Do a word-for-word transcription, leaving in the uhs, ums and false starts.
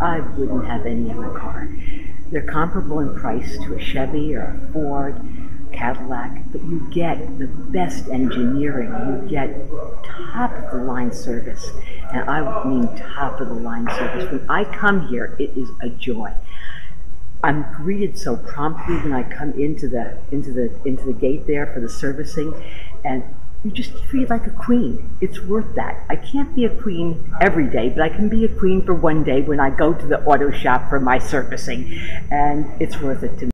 I wouldn't have any other car. They're comparable in price to a Chevy or a Ford, Cadillac, but you get the best engineering. You get top of the line service, and I mean top of the line service. When I come here, it is a joy. I'm greeted so promptly when I come into the into the into the gate there for the servicing, and you just feel like a queen. It's worth that. I can't be a queen every day, but I can be a queen for one day when I go to the auto shop for my servicing, and it's worth it to me.